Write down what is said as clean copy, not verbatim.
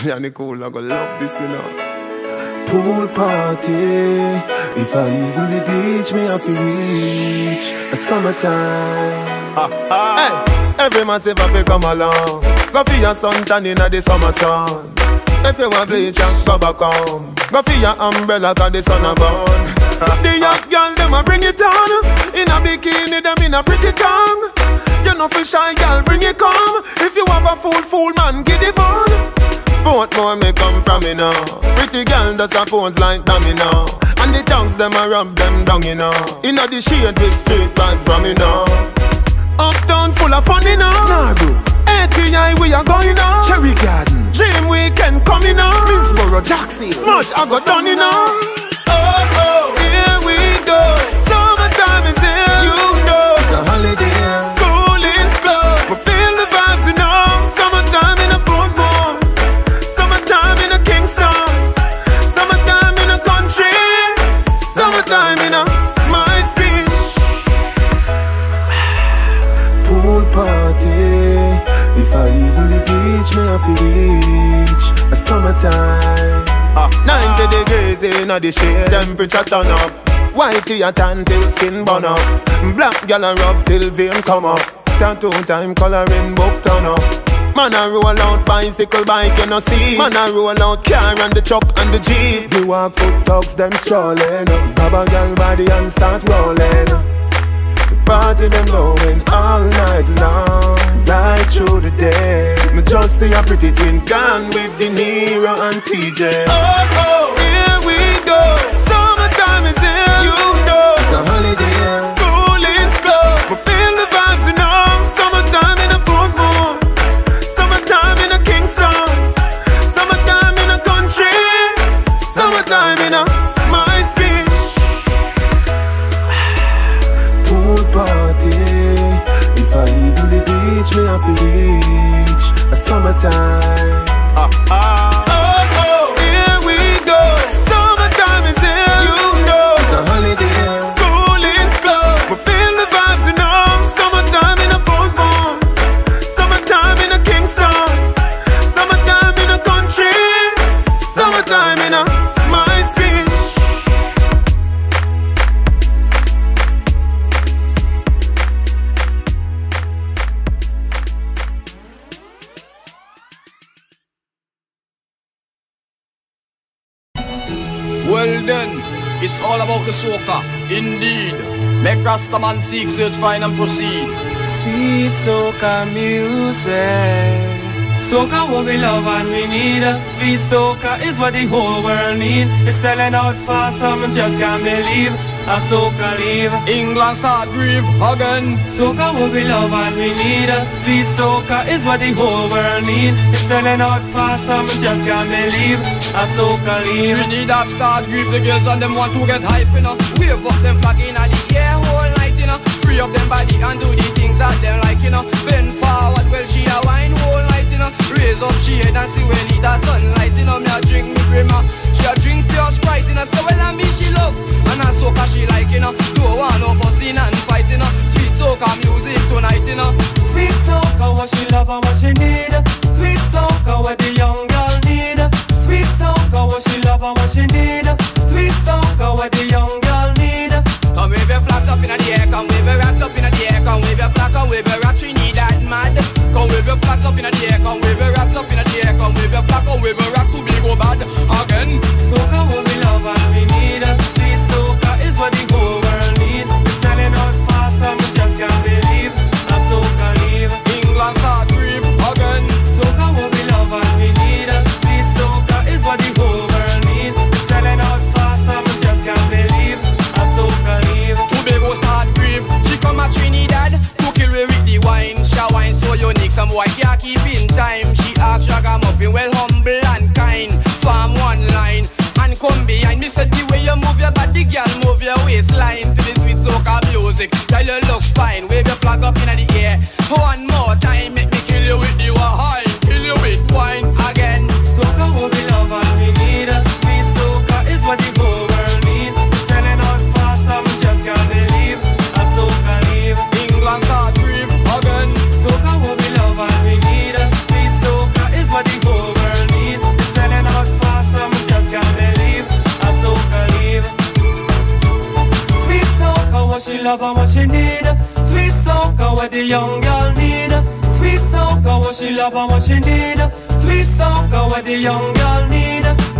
And the cool, I go love this, you know. Pool party. If I even the beach, me have to reach a summertime. Hey, every massive have to come along. Go for your suntan in the summer sun. If you want bleach, go back home. Go for your umbrella, cause the sun a burn. The young girl, them a bring it on. In a bikini, them in a pretty tongue. You know for shy girl, bring it come. If you have a fool man, get it on. Both more may come from me now. Pretty girl does a pose like dummy now. And the tongues them a rub them down, you know. Inna the shade with straight vibes from me now. Uptown full of fun, you know. Nah, bro. ATI we are going now. Cherry Garden. Dream Weekend coming now. Middlesboro, Jackson. Smash I got done, you know. Oh, here we go. Summertime is here. You know. It's a holiday. School is closed. We feel the vibes, you know. Summertime in a Portmore. Summertime in a Kingston. Summertime in a country. Summertime in a my city. Pool party. If I even the beach, me have to reach a summertime. 90 degrees in the shade. Temperature turn up. Whitey a tan till skin burn up. Black gal a rub till vein come up. Tattoo time coloring book turn up. Man a roll out bicycle bike you no see. Man a roll out car and the truck and the jeep. You walk foot dogs them strolling. Grab a gal body and start rolling. The party them going all night long, right through the day. Me just see a pretty twin gone with De Niro and TJ. Oh, here we go. Summertime is here. You know. It's a holiday. School is closed. We feel the vibes, you know. Summertime in a Portmore. Summertime in a Kingston. Summertime in a country. Summertime in a my city. Pool party. If I even the beach, me have to reach a summertime. Oh, here we go. Summertime is here. You know. It's a holiday. School is closed. We feel the vibes, you know. Summertime in a Portmore. Summertime in a Kingston. Summertime in a country. Summertime in a my city. Well then, it's all about the soca, indeed. Make Rastaman seek, search, find and proceed. Sweet soca music. Soca what we love and we need. A sweet soca is what the whole world need. It's selling out fast, some just can't believe. A soca leave. England start grieve again. Soca what we love and we need. A sweet soca is what the whole world need. It's selling out fast, some just can't believe. A soca leave. Trinidad start grieve, the girls and them want to get hype, you know. Wave up them flag in the air whole night, you know. Free up them body and do the things that them like, you know. Bend forward, well she a wine whole night, you know. Raise up she head and see when it a sunlight, you know. Me a drink me grima, she a drink pure Sprite, you know. So well and me she love, and a soca she like, you know. Don't want no fussing and fight, you know. Sweet soca music tonight, you know. Sweet soca what she love and what she need. Sweet soca what the young girl need. Sweet soca what she love and what she need. Sweet soca what the young girl need. Come wave your flags up in the air, come wave your rats up in the air, come wave your flag, come wave your rat, Trinidad mad. Come wave your flags up in the air, come wave your rats up in the air, come wave your flag, come wave your rat to be go bad again. Soca what we love and we need. A sweet soca is what the whole world need. It's selling out fast and we just can't believe. A soca leave. England start grieve again. Soca what we love and we need. A sweet soca is what the whole world need. It's selling out fast and we just can't believe. A soca leave. Tobago start grieve. She come at Trinidad to kill me with the wine. She wine so unique, some boy can't keep in time. She ask Ragamuffin, well humble and kind. Farm one line and come behind me. Said the way you move your body, girl, move your waistline to the sweet soca music. Girl, you look fine. Wave your flag up in the air. One more time, make me kill you with the wine, kill you with wine again. Soca what we love and we need. A sweet soca is what the whole world need. It's selling out fast and we just can't believe. A soca leave. England start grieve again. Soca what we love and we need. A sweet soca is what the whole world need. she love and what she need. Sweet soca, what the young girl need. Sweet soca, what she love and what she need. Sweet soca, what the young girl need.